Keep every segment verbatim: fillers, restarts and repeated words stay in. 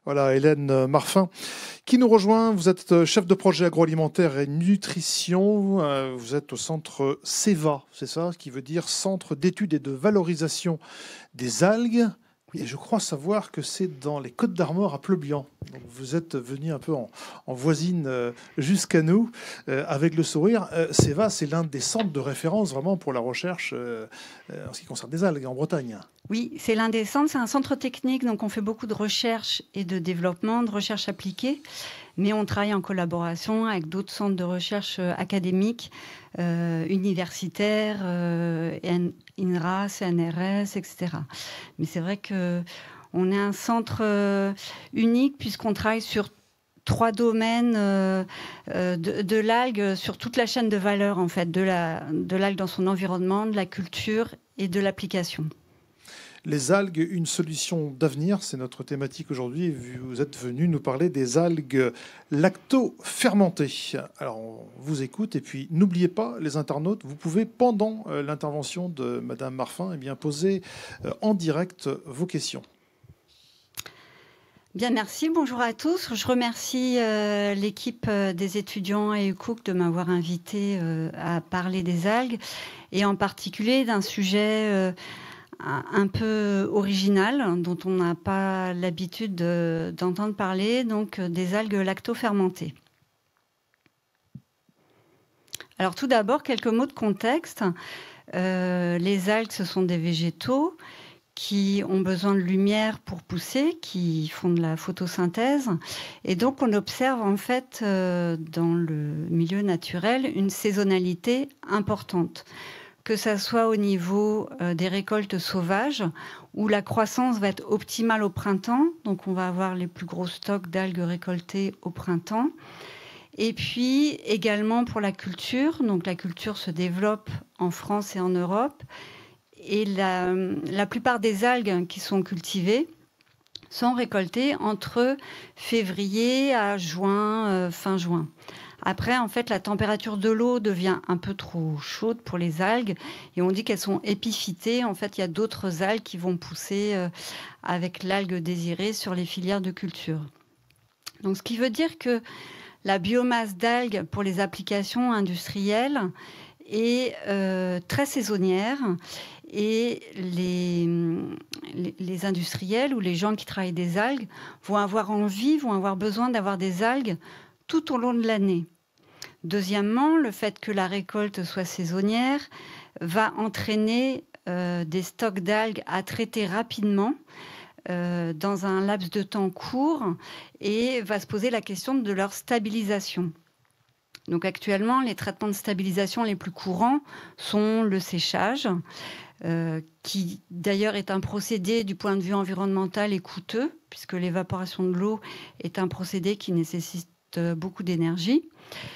Voilà, Hélène Marfin qui nous rejoint. Vous êtes chef de projet agroalimentaire et nutrition. Vous êtes au centre CEVA, c'est ça, qui veut dire Centre d'études et de valorisation des algues. Et je crois savoir que c'est dans les Côtes d'Armor à Pleubian. Donc vous êtes venu un peu en, en voisine euh, jusqu'à nous euh, avec le sourire. Euh, CEVA, c'est l'un des centres de référence vraiment pour la recherche euh, euh, en ce qui concerne les algues en Bretagne. Oui, c'est l'un des centres. C'est un centre technique, donc on fait beaucoup de recherche et de développement, de recherche appliquée. Mais on travaille en collaboration avec d'autres centres de recherche académiques, euh, universitaires, euh, INRA, C N R S, et cetera. Mais c'est vrai qu'on est un centre euh, unique puisqu'on travaille sur trois domaines euh, de, de l'algue, sur toute la chaîne de valeur, en fait, de la, de l'algue dans son environnement, de la culture et de l'application. Les algues, une solution d'avenir, c'est notre thématique aujourd'hui. Vous êtes venu nous parler des algues lacto-fermentées. Alors, on vous écoute et puis n'oubliez pas, les internautes, vous pouvez, pendant l'intervention de Madame Marfin, eh bien, poser en direct vos questions. Bien, merci. Bonjour à tous. Je remercie euh, l'équipe des étudiants et UCOOC de m'avoir invité euh, à parler des algues et en particulier d'un sujet euh, un peu original, dont on n'a pas l'habitude de, d'entendre parler, donc des algues lacto-fermentées. Alors tout d'abord, quelques mots de contexte. Euh, les algues, ce sont des végétaux qui ont besoin de lumière pour pousser, qui font de la photosynthèse. Et donc on observe en fait euh, dans le milieu naturel une saisonnalité importante, que ça soit au niveau euh, des récoltes sauvages, où la croissance va être optimale au printemps, donc on va avoir les plus gros stocks d'algues récoltées au printemps. Et puis également pour la culture, donc la culture se développe en France et en Europe, et la, la plupart des algues qui sont cultivées sont récoltées entre février à juin, euh, fin juin. Après, en fait, la température de l'eau devient un peu trop chaude pour les algues et on dit qu'elles sont épiphytées. En fait, il y a d'autres algues qui vont pousser euh, avec l'algue désirée sur les filières de culture. Donc, ce qui veut dire que la biomasse d'algues pour les applications industrielles est euh, très saisonnière et les, les, les industriels ou les gens qui travaillent des algues vont avoir envie, vont avoir besoin d'avoir des algues tout au long de l'année. Deuxièmement, le fait que la récolte soit saisonnière va entraîner euh, des stocks d'algues à traiter rapidement euh, dans un laps de temps court et va se poser la question de leur stabilisation. Donc actuellement, les traitements de stabilisation les plus courants sont le séchage, euh, qui d'ailleurs est un procédé du point de vue environnemental et coûteux, puisque l'évaporation de l'eau est un procédé qui nécessite beaucoup d'énergie.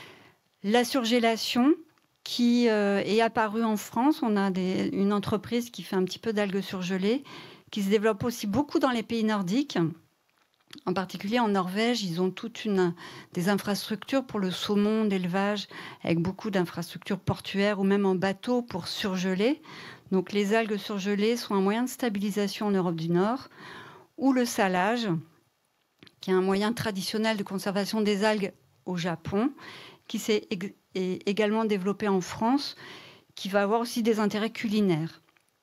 La surgélation, qui euh, est apparue en France, on a des, une entreprise qui fait un petit peu d'algues surgelées, qui se développe aussi beaucoup dans les pays nordiques. En particulier en Norvège, ils ont toutes une, des infrastructures pour le saumon d'élevage, avec beaucoup d'infrastructures portuaires ou même en bateau pour surgeler. Donc les algues surgelées sont un moyen de stabilisation en Europe du Nord, ou le salage, qui est un moyen traditionnel de conservation des algues au Japon, qui s'est ég- également développé en France, qui va avoir aussi des intérêts culinaires.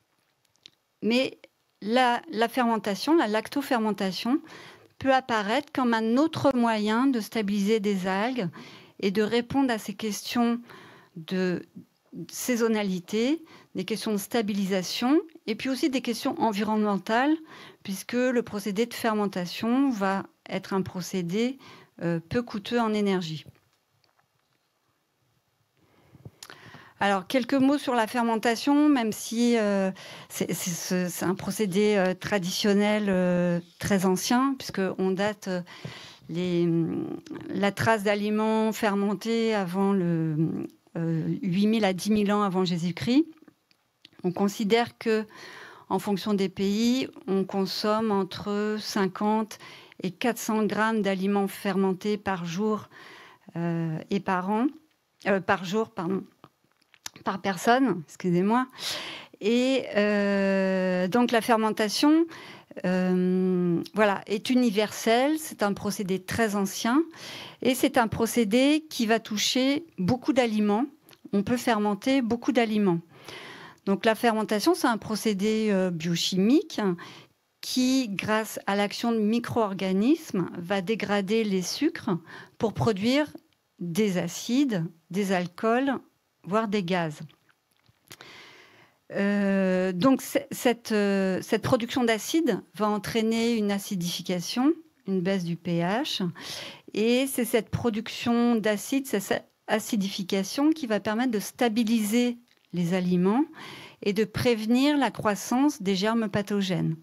Mais la, la fermentation, la lactofermentation, peut apparaître comme un autre moyen de stabiliser des algues et de répondre à ces questions de saisonnalité, des questions de stabilisation et puis aussi des questions environnementales, puisque le procédé de fermentation va être un procédé euh, peu coûteux en énergie. Alors, quelques mots sur la fermentation, même si euh, c'est, c'est, c'est un procédé euh, traditionnel euh, très ancien, puisqu'on date euh, les, la trace d'aliments fermentés avant le euh, huit mille à dix mille ans avant Jésus-Christ. On considère que, en fonction des pays, on consomme entre cinquante et quatre cents grammes d'aliments fermentés par jour euh, et par an, euh, par jour, pardon. par personne, excusez-moi. Et euh, donc la fermentation, euh, voilà, est universel. C'est un procédé très ancien et c'est un procédé qui va toucher beaucoup d'aliments. On peut fermenter beaucoup d'aliments. Donc la fermentation, c'est un procédé euh, biochimique qui, grâce à l'action de micro-organismes, va dégrader les sucres pour produire des acides, des alcools, voire des gaz. Euh, donc cette, euh, cette production d'acide va entraîner une acidification, une baisse du pH, et c'est cette production d'acide, cette acidification qui va permettre de stabiliser les aliments et de prévenir la croissance des germes pathogènes.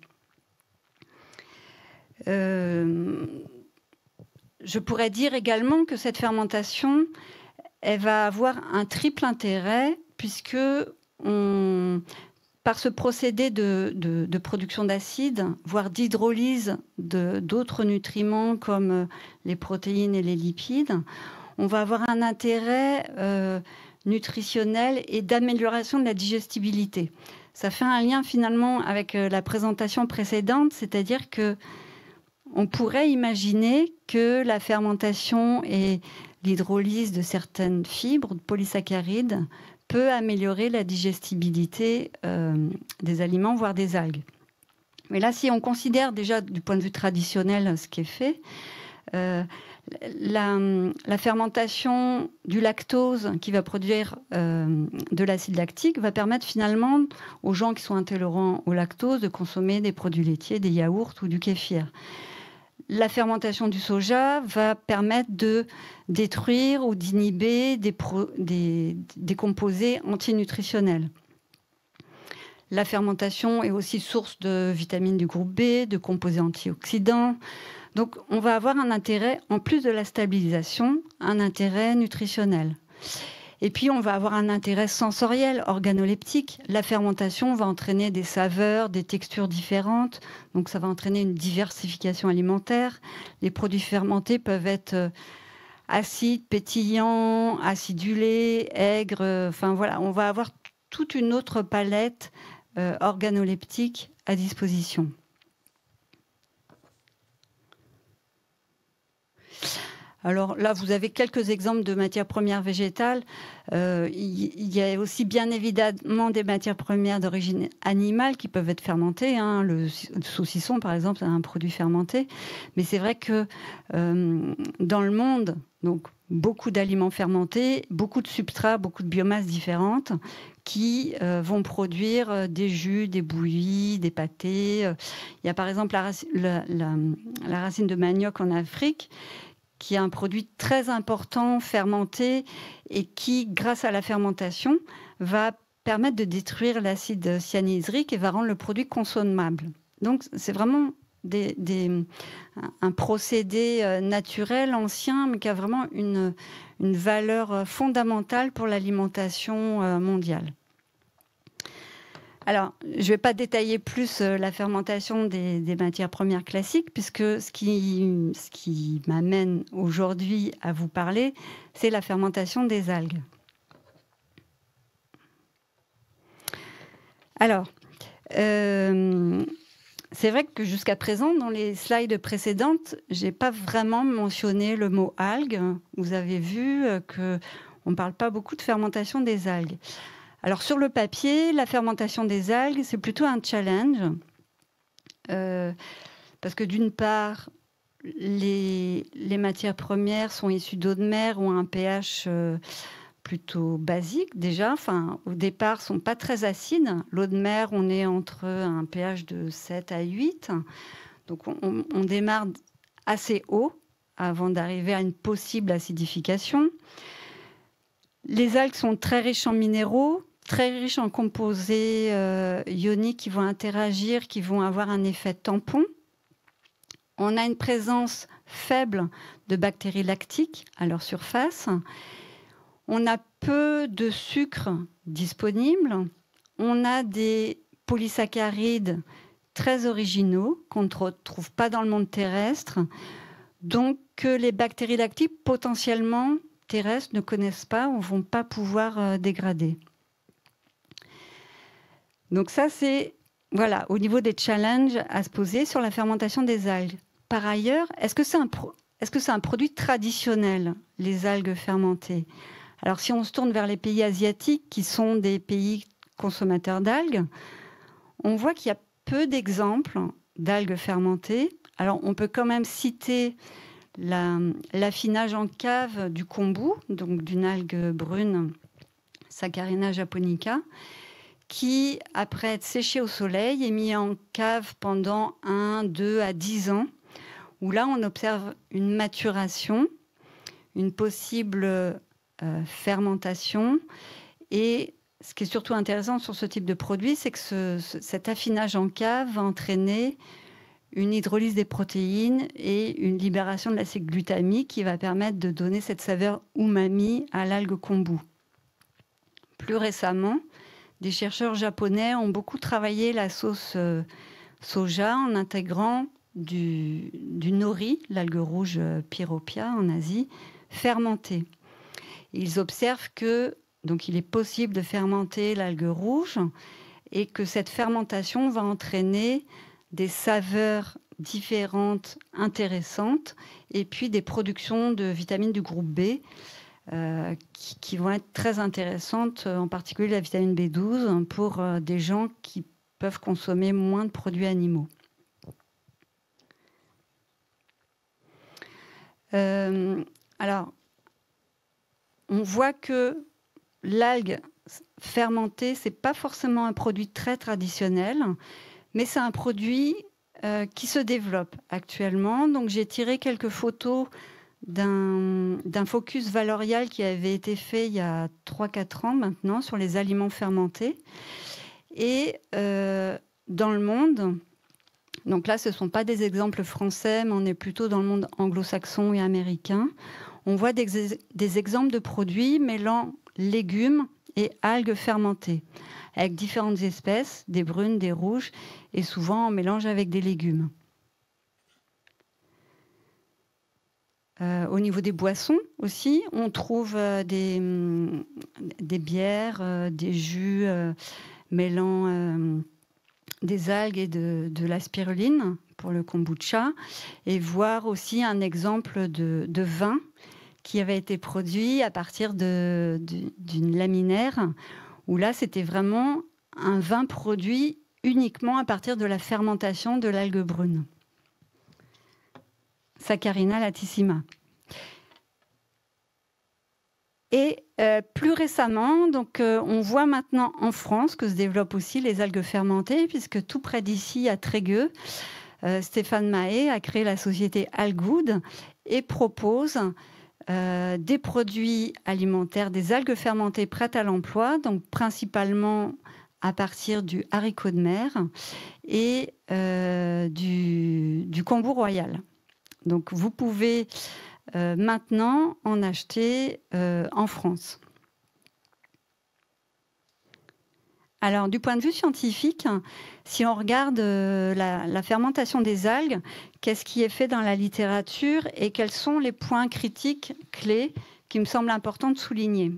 Euh, je pourrais dire également que cette fermentation, elle va avoir un triple intérêt puisque on, par ce procédé de, de, de production d'acide, voire d'hydrolyse d'autres nutriments comme les protéines et les lipides, on va avoir un intérêt euh, nutritionnel et d'amélioration de la digestibilité. Ça fait un lien finalement avec la présentation précédente, c'est-à-dire que on pourrait imaginer que la fermentation et l'hydrolyse de certaines fibres, de polysaccharides, peut améliorer la digestibilité euh, des aliments, voire des algues. Mais là, si on considère déjà du point de vue traditionnel ce qui est fait, euh, la, la fermentation du lactose qui va produire euh, de l'acide lactique va permettre finalement aux gens qui sont intolérants au lactose de consommer des produits laitiers, des yaourts ou du kéfir. La fermentation du soja va permettre de détruire ou d'inhiber des, des, des composés antinutritionnels. La fermentation est aussi source de vitamines du groupe B, de composés antioxydants. Donc, on va avoir un intérêt, en plus de la stabilisation, un intérêt nutritionnel. Et puis, on va avoir un intérêt sensoriel, organoleptique. La fermentation va entraîner des saveurs, des textures différentes. Donc, ça va entraîner une diversification alimentaire. Les produits fermentés peuvent être acides, pétillants, acidulés, aigres. Enfin, voilà, on va avoir toute une autre palette euh, organoleptique à disposition. Alors là, vous avez quelques exemples de matières premières végétales. Euh, il y a aussi bien évidemment des matières premières d'origine animale qui peuvent être fermentées. Hein. Le saucisson, par exemple, c'est un produit fermenté. Mais c'est vrai que euh, dans le monde, donc beaucoup d'aliments fermentés, beaucoup de substrats, beaucoup de biomasses différentes qui euh, vont produire des jus, des bouillies, des pâtés. Il y a par exemple la, la, la, la racine de manioc en Afrique, qui est un produit très important, fermenté, et qui, grâce à la fermentation, va permettre de détruire l'acide cyanhydrique et va rendre le produit consommable. Donc, c'est vraiment des, des, un procédé naturel, ancien, mais qui a vraiment une, une valeur fondamentale pour l'alimentation mondiale. Alors, je ne vais pas détailler plus la fermentation des, des matières premières classiques, puisque ce qui, ce qui m'amène aujourd'hui à vous parler, c'est la fermentation des algues. Alors, euh, c'est vrai que jusqu'à présent, dans les slides précédentes, je n'ai pas vraiment mentionné le mot algue. Vous avez vu qu'on ne parle pas beaucoup de fermentation des algues. Alors, sur le papier, la fermentation des algues, c'est plutôt un challenge. Euh, parce que d'une part, les, les matières premières sont issues d'eau de mer ou un pH euh, plutôt basique déjà. Enfin, au départ, ne sont pas très acides. L'eau de mer, on est entre un pH de sept à huit. Donc, on, on démarre assez haut avant d'arriver à une possible acidification. Les algues sont très riches en minéraux, très riches en composés euh, ioniques qui vont interagir, qui vont avoir un effet tampon. On a une présence faible de bactéries lactiques à leur surface. On a peu de sucre disponible. On a des polysaccharides très originaux qu'on ne retrouve pas dans le monde terrestre. Donc, les bactéries lactiques potentiellement terrestres ne connaissent pas ou ne vont pas pouvoir euh, dégrader. Donc ça, c'est voilà, au niveau des challenges à se poser sur la fermentation des algues. Par ailleurs, est-ce que c'est un, pro- est-ce que c'est un produit traditionnel, les algues fermentées? Alors, si on se tourne vers les pays asiatiques, qui sont des pays consommateurs d'algues, on voit qu'il y a peu d'exemples d'algues fermentées. Alors, on peut quand même citer la- l'affinage en cave du kombu, donc d'une algue brune, Saccharina japonica, qui, après être séché au soleil, est mis en cave pendant un, deux à dix ans, où là, on observe une maturation, une possible euh, fermentation. Et ce qui est surtout intéressant sur ce type de produit, c'est que ce, ce- cet affinage en cave va entraîner une hydrolyse des protéines et une libération de l'acide glutamique qui va permettre de donner cette saveur umami à l'algue kombu. Plus récemment, des chercheurs japonais ont beaucoup travaillé la sauce euh, soja en intégrant du, du nori, l'algue rouge euh, Pyropia en Asie, fermentée. Ils observent que donc il est possible de fermenter l'algue rouge et que cette fermentation va entraîner des saveurs différentes, intéressantes, et puis des productions de vitamines du groupe B euh, qui, qui vont être très intéressantes, en particulier la vitamine B douze, pour euh, des gens qui peuvent consommer moins de produits animaux. Euh, alors, on voit que l'algue fermentée, c'est pas forcément un produit très traditionnel, mais c'est un produit euh, qui se développe actuellement. Donc, j'ai tiré quelques photos d'un, d'un focus valorial qui avait été fait il y a trois quatre ans maintenant sur les aliments fermentés. Et euh, dans le monde, donc là, ce ne sont pas des exemples français, mais on est plutôt dans le monde anglo-saxon et américain. On voit des, des exemples de produits mêlant légumes et algues fermentées, avec différentes espèces, des brunes, des rouges, et souvent en mélange avec des légumes. Euh, au niveau des boissons aussi, on trouve euh, des, hum, des bières, euh, des jus euh, mêlant euh, des algues et de, de la spiruline pour le kombucha, et voir aussi un exemple de, de vin qui avait été produit à partir de, de, d'une laminaire, où là, c'était vraiment un vin produit uniquement à partir de la fermentation de l'algue brune. Saccharina latissima. Et euh, plus récemment, donc, euh, on voit maintenant en France que se développent aussi les algues fermentées, puisque tout près d'ici, à Trégueux, euh, Stéphane Mahé a créé la société Algood et propose euh, des produits alimentaires, des algues fermentées prêtes à l'emploi, donc principalement à partir du haricot de mer et euh, du, du kombu royal. Donc vous pouvez euh, maintenant en acheter euh, en France. Alors, du point de vue scientifique, si on regarde euh, la, la fermentation des algues, qu'est-ce qui est fait dans la littérature et quels sont les points critiques clés qui me semblent importants de souligner?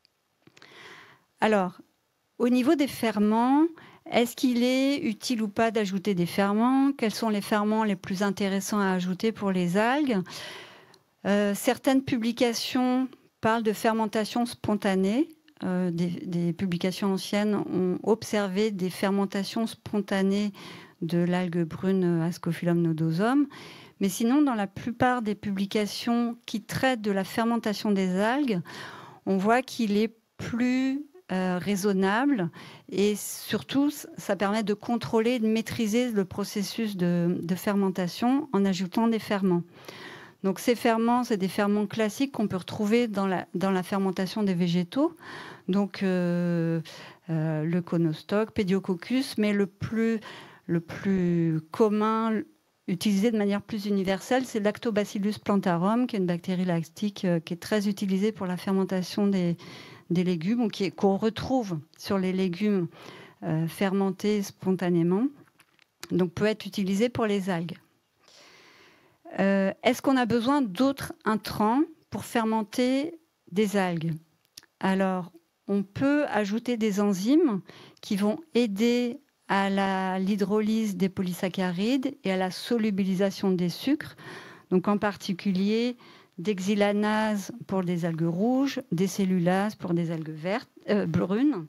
Alors, au niveau des ferments, est-ce qu'il est utile ou pas d'ajouter des ferments? Quels sont les ferments les plus intéressants à ajouter pour les algues? euh, Certaines publications parlent de fermentation spontanée. Euh, des, des publications anciennes ont observé des fermentations spontanées de l'algue brune Ascophyllum nodosum. Mais sinon, dans la plupart des publications qui traitent de la fermentation des algues, on voit qu'il est plus euh, raisonnable et surtout, ça permet de contrôler et de maîtriser le processus de, de fermentation en ajoutant des ferments. Donc ces ferments, c'est des ferments classiques qu'on peut retrouver dans la, dans la fermentation des végétaux. Donc euh, euh, le conostoc, Pediococcus, mais le plus, le plus commun, utilisé de manière plus universelle, c'est Lactobacillus plantarum, qui est une bactérie lactique euh, qui est très utilisée pour la fermentation des, des légumes, ou qui est, qu'on retrouve sur les légumes euh, fermentés spontanément, donc peut être utilisée pour les algues. Euh, est-ce qu'on a besoin d'autres intrants pour fermenter des algues? Alors, on peut ajouter des enzymes qui vont aider à l'hydrolyse des polysaccharides et à la solubilisation des sucres, donc en particulier des xylanases pour des algues rouges, des cellulases pour des algues vertes, euh, brunes.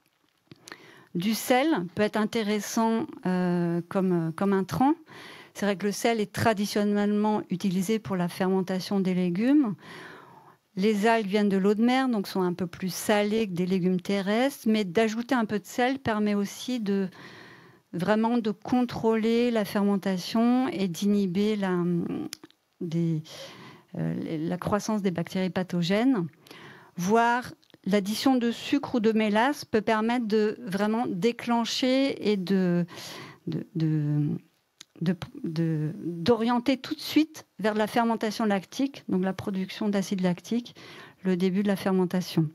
Du sel peut être intéressant euh, comme, comme intrant. C'est vrai que le sel est traditionnellement utilisé pour la fermentation des légumes. Les algues viennent de l'eau de mer, donc sont un peu plus salées que des légumes terrestres, mais d'ajouter un peu de sel permet aussi de vraiment de contrôler la fermentation et d'inhiber la, des, euh, la croissance des bactéries pathogènes, voire l'addition de sucre ou de mélasse peut permettre de vraiment déclencher et de, de, de, de, de, d'orienter tout de suite vers la fermentation lactique, donc la production d'acide lactique, le début de la fermentation.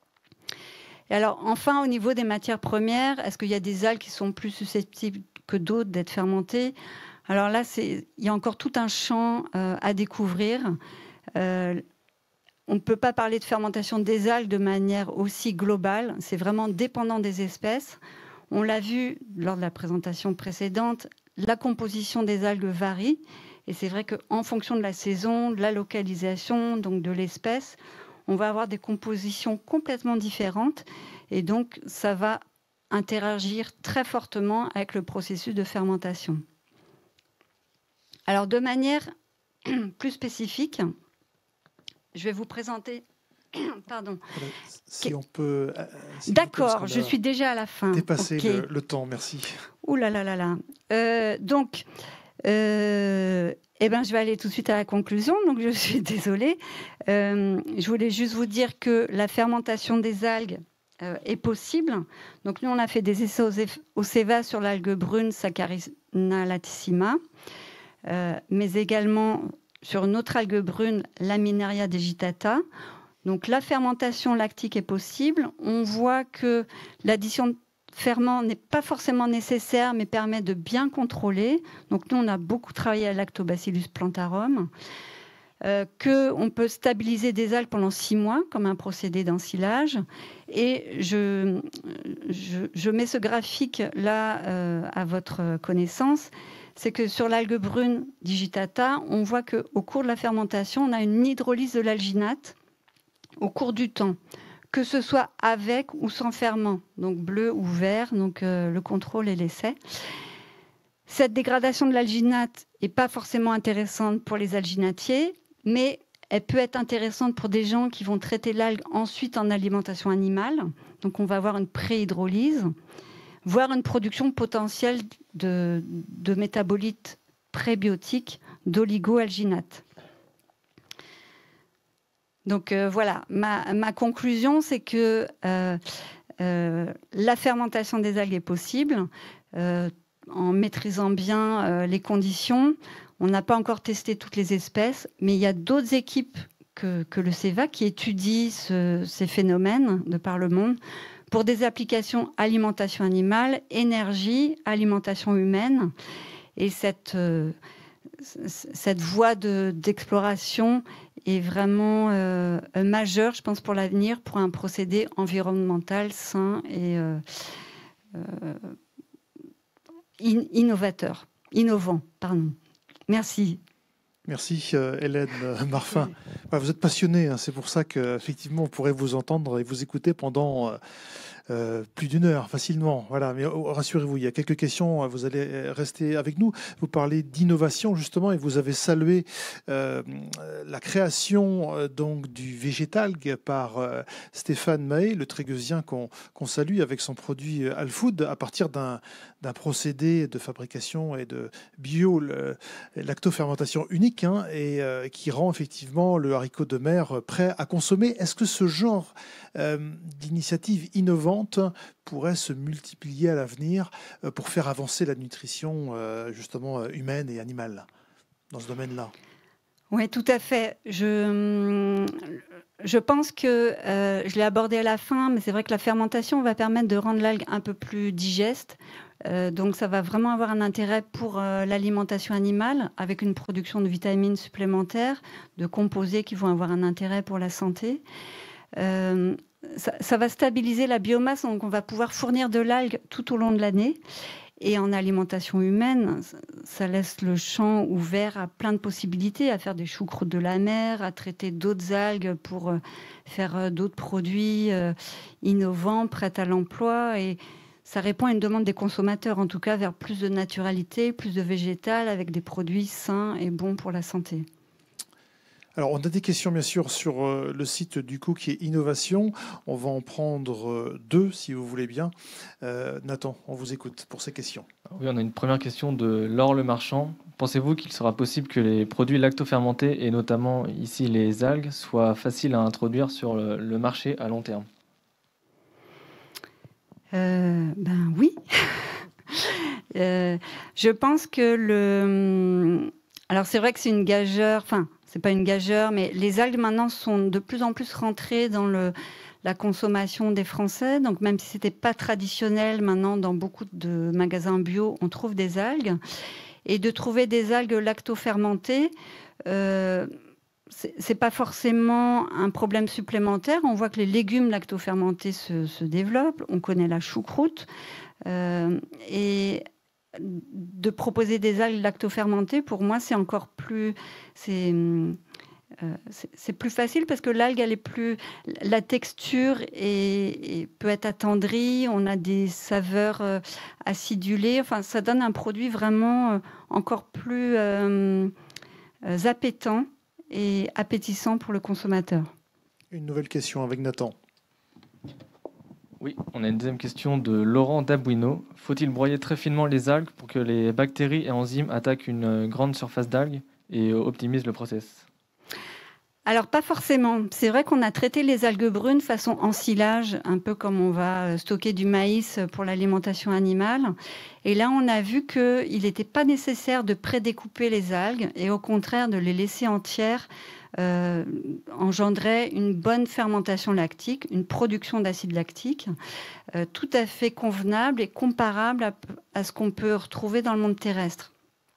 Et alors, enfin, au niveau des matières premières, est-ce qu'il y a des algues qui sont plus susceptibles que d'autres d'être fermentées? Alors là, c'est, il y a encore tout un champ euh, à découvrir. Euh, On ne peut pas parler de fermentation des algues de manière aussi globale. C'est vraiment dépendant des espèces. On l'a vu lors de la présentation précédente, la composition des algues varie. Et c'est vrai qu'en fonction de la saison, de la localisation, donc de l'espèce, on va avoir des compositions complètement différentes. Et donc, ça va interagir très fortement avec le processus de fermentation. Alors, de manière plus spécifique, je vais vous présenter. Pardon. Si on peut. Euh, si D'accord, je suis déjà à la fin. Dépasser okay. le, le temps, merci. Ouh là là là là. Euh, donc, euh, eh ben, je vais aller tout de suite à la conclusion. Donc, je suis désolée. Euh, je voulais juste vous dire que la fermentation des algues euh, est possible. Donc, nous, on a fait des essais au, au Ceva sur l'algue brune Saccharina latissima, euh, mais également sur une autre algue brune, Laminaria digitata. Donc la fermentation lactique est possible. On voit que l'addition de ferment n'est pas forcément nécessaire, mais permet de bien contrôler. Donc nous, on a beaucoup travaillé à Lactobacillus plantarum. Euh, qu'on peut stabiliser des algues pendant six mois, comme un procédé d'ensilage. Et je, je, je mets ce graphique-là euh, à votre connaissance. C'est que sur l'algue brune digitata, on voit qu'au cours de la fermentation, on a une hydrolyse de l'alginate au cours du temps, que ce soit avec ou sans ferment, donc bleu ou vert, donc euh, le contrôle et l'essai. Cette dégradation de l'alginate n'est pas forcément intéressante pour les alginatiers, mais elle peut être intéressante pour des gens qui vont traiter l'algue ensuite en alimentation animale. Donc on va avoir une pré-hydrolyse, voire une production potentielle de, de métabolites prébiotiques d'oligo-alginate. Donc euh, voilà, ma, ma conclusion, c'est que euh, euh, la fermentation des algues est possible euh, en maîtrisant bien euh, les conditions. On n'a pas encore testé toutes les espèces, mais il y a d'autres équipes que, que le Ceva qui étudient ce, ces phénomènes de par le monde pour des applications alimentation animale, énergie, alimentation humaine. Et cette, euh, cette voie de, d'exploration est vraiment euh, majeure, je pense, pour l'avenir, pour un procédé environnemental sain et euh, euh, in, innovateur, innovant, pardon. Merci. Merci euh, Hélène euh, Marfin. Ouais, vous êtes passionnée, hein, c'est pour ça qu'effectivement on pourrait vous entendre et vous écouter pendant euh, euh, plus d'une heure facilement. Voilà, mais oh, rassurez-vous, il y a quelques questions, vous allez rester avec nous. Vous parlez d'innovation justement et vous avez salué euh, la création euh, donc du végétalgue par euh, Stéphane Mahé, le Trégueusien qu'on qu'on salue avec son produit euh, Alfood à partir d'un d'un procédé de fabrication et de bio le, lactofermentation unique hein, et euh, qui rend effectivement le haricot de mer prêt à consommer. Est-ce que ce genre euh, d'initiative innovante pourrait se multiplier à l'avenir euh, pour faire avancer la nutrition euh, justement euh, humaine et animale dans ce domaine-là? Oui, tout à fait. Je, je pense que, euh, je l'ai abordé à la fin, mais c'est vrai que la fermentation va permettre de rendre l'algue un peu plus digeste. Euh, donc ça va vraiment avoir un intérêt pour euh, l'alimentation animale, avec une production de vitamines supplémentaires, de composés qui vont avoir un intérêt pour la santé. Euh, ça, ça va stabiliser la biomasse, donc on va pouvoir fournir de l'algue tout au long de l'année. Et en alimentation humaine, ça laisse le champ ouvert à plein de possibilités, à faire des choucroutes de la mer, à traiter d'autres algues pour faire d'autres produits innovants, prêts à l'emploi. Et ça répond à une demande des consommateurs, en tout cas vers plus de naturalité, plus de végétal, avec des produits sains et bons pour la santé. Alors, on a des questions, bien sûr, sur euh, le site du coup qui est Innovation. On va en prendre euh, deux, si vous voulez bien. Euh, Nathan, on vous écoute pour ces questions. Oui, on a une première question de Laure Le Marchand. Pensez-vous qu'il sera possible que les produits lactofermentés, et notamment ici les algues, soient faciles à introduire sur le, le marché à long terme ? euh, Ben oui. euh, je pense que le... Alors, c'est vrai que c'est une gageure... Enfin, c'est pas une gageure, mais les algues maintenant sont de plus en plus rentrées dans le, la consommation des Français. Donc même si c'était pas traditionnel, maintenant dans beaucoup de magasins bio, on trouve des algues. Et de trouver des algues lactofermentées, euh, c'est, c'est pas forcément un problème supplémentaire. On voit que les légumes lactofermentés se, se développent. On connaît la choucroute. Euh, et de proposer des algues lactofermentées, pour moi, c'est encore plus... C'est, euh, c'est, c'est plus facile parce que l'algue, elle est plus... La texture est, est, peut être attendrie, on a des saveurs euh, acidulées. Enfin, ça donne un produit vraiment euh, encore plus euh, euh, appétant et appétissant pour le consommateur. Une nouvelle question avec Nathan. Oui, on a une deuxième question de Laurent Dabouino. Faut-il broyer très finement les algues pour que les bactéries et enzymes attaquent une grande surface d'algues et optimisent le process ? Alors, pas forcément. C'est vrai qu'on a traité les algues brunes façon ensilage, un peu comme on va stocker du maïs pour l'alimentation animale. Et là, on a vu qu'il n'était pas nécessaire de prédécouper les algues et au contraire de les laisser entières Euh, engendrait une bonne fermentation lactique, une production d'acide lactique euh, tout à fait convenable et comparable à, à ce qu'on peut retrouver dans le monde terrestre.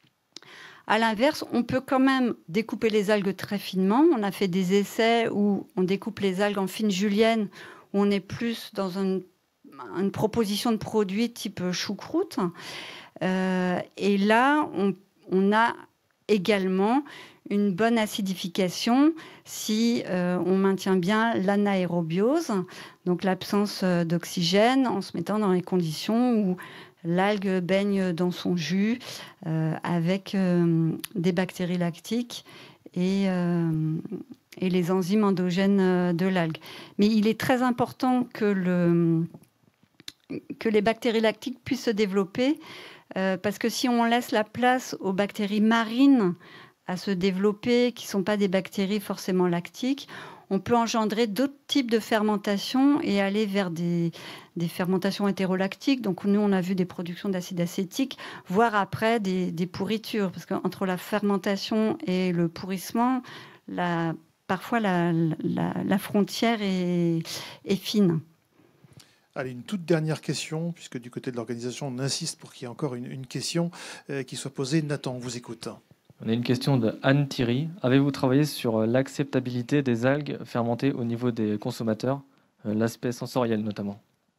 À l'inverse, on peut quand même découper les algues très finement. On a fait des essais où on découpe les algues en fines juliennes, où on est plus dans une, une proposition de produit type choucroute. Euh, et là, on, on a également une bonne acidification si euh, on maintient bien l'anaérobiose, donc l'absence d'oxygène, en se mettant dans les conditions où l'algue baigne dans son jus euh, avec euh, des bactéries lactiques et, euh, et les enzymes endogènes de l'algue. Mais il est très important que, le, que les bactéries lactiques puissent se développer euh, parce que si on laisse la place aux bactéries marines à se développer, qui ne sont pas des bactéries forcément lactiques, on peut engendrer d'autres types de fermentation et aller vers des, des fermentations hétérolactiques. Donc nous, on a vu des productions d'acide acétique, voire après des, des pourritures. Parce qu'entre la fermentation et le pourrissement, la, parfois la, la, la frontière est, est fine. Allez, une toute dernière question, puisque du côté de l'organisation, on insiste pour qu'il y ait encore une, une question euh, qui soit posée. Nathan, on vous écoute. On a une question de Anne Thierry. Avez-vous travaillé sur l'acceptabilité des algues fermentées au niveau des consommateurs, l'aspect sensoriel notamment ?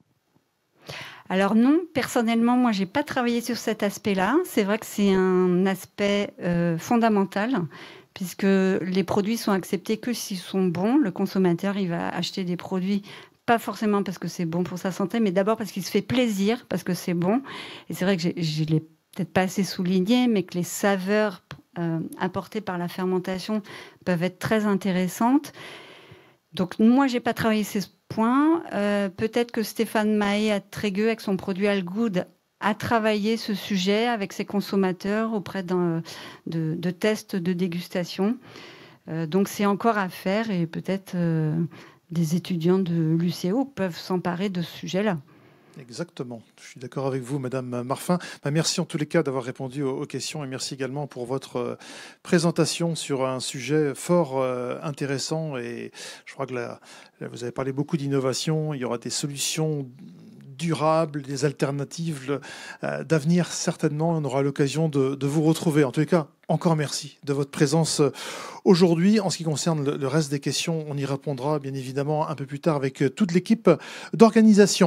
Alors non, personnellement, moi, j'ai pas travaillé sur cet aspect-là. C'est vrai que c'est un aspect euh, fondamental, puisque les produits sont acceptés que s'ils sont bons. Le consommateur, il va acheter des produits pas forcément parce que c'est bon pour sa santé, mais d'abord parce qu'il se fait plaisir, parce que c'est bon. Et c'est vrai que je l'ai peut-être pas assez souligné, mais que les saveurs euh, apportées par la fermentation peuvent être très intéressantes. Donc moi, j'ai pas travaillé ces points. Euh, peut-être que Stéphane Mahé à Trégueux, avec son produit Algood, a travaillé ce sujet avec ses consommateurs auprès d'un, de, de tests de dégustation. Euh, donc c'est encore à faire et peut-être euh, des étudiants de l'U C O peuvent s'emparer de ce sujet-là. Exactement. Je suis d'accord avec vous, Madame Marfin. Bah, merci en tous les cas d'avoir répondu aux, aux questions et merci également pour votre euh, présentation sur un sujet fort euh, intéressant. Et je crois que là, là, vous avez parlé beaucoup d'innovation. Il y aura des solutions durables, des alternatives euh, d'avenir certainement. On aura l'occasion de, de vous retrouver. En tous les cas, encore merci de votre présence aujourd'hui. En ce qui concerne le, le reste des questions, on y répondra bien évidemment un peu plus tard avec toute l'équipe d'organisation.